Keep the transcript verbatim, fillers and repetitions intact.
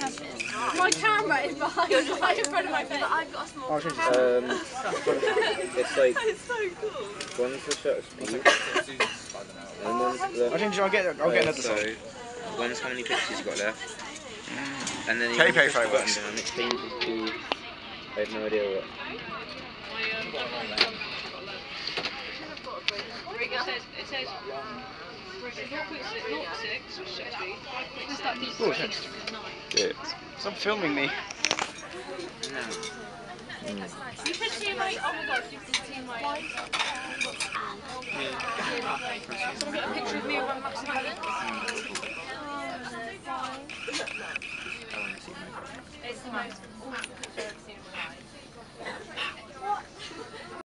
My camera is behind, right in front of my face. I've got a small um, It's like, it's so cool. one's the shutter speed, and one's the... I think I'll get, I'll get another so, song. one's how many pictures you got left, and then you K P push the button photos. down, it changes to... I have no idea what. It says, it says, zero point six, which should be five point six. Oh, yes. Good. Stop filming me. You should see my, oh my god, you should see my... Someone get a picture of me when Max and Helen? It's the most...